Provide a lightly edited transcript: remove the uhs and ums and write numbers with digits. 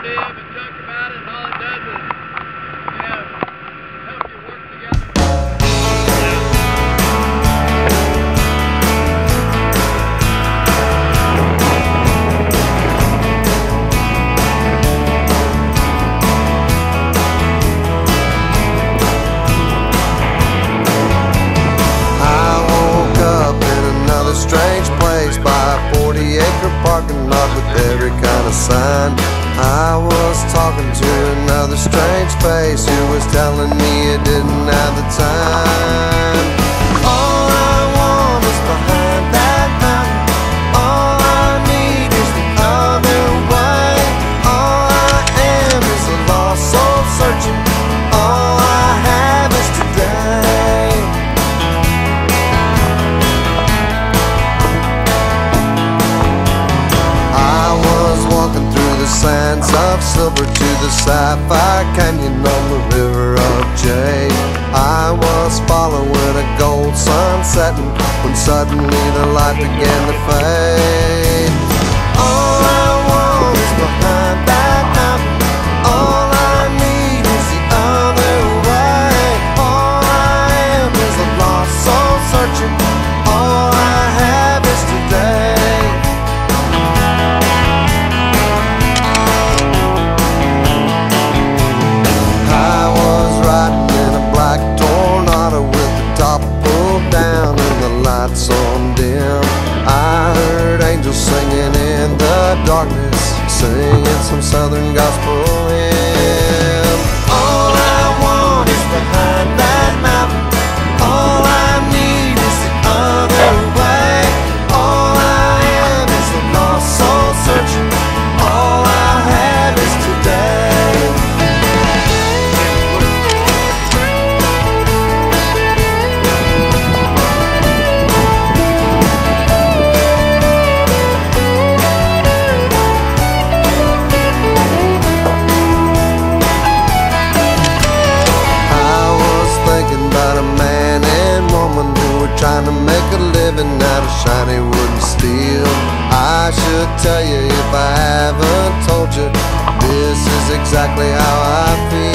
majority of it talk about it, and all it does is, help you work together. Strange place by a 40-acre parking lot with every kind of sign. I was talking to another strange face who was telling me he didn't have the time. All I want is behind that mountain. All I need is the other way. All I am is a lost soul searching. All I have is today. Walking through the sands of silver to the sapphire canyon on the river of jade. I was following a gold sun setting when suddenly the light began to fade. All I want is behind that mountain. All I need is the other way. All I am is a lost soul searching. All I have is today. Down and the lights on dim, I heard angels singing in the darkness, singing some southern gospel hymn. All I want is behind that mountain. All I need is the other way. All I am is a lost soul searching. All I have is today. Trying to make a living out of shiny wood and steel. I should tell you if I haven't told you, this is exactly how I feel.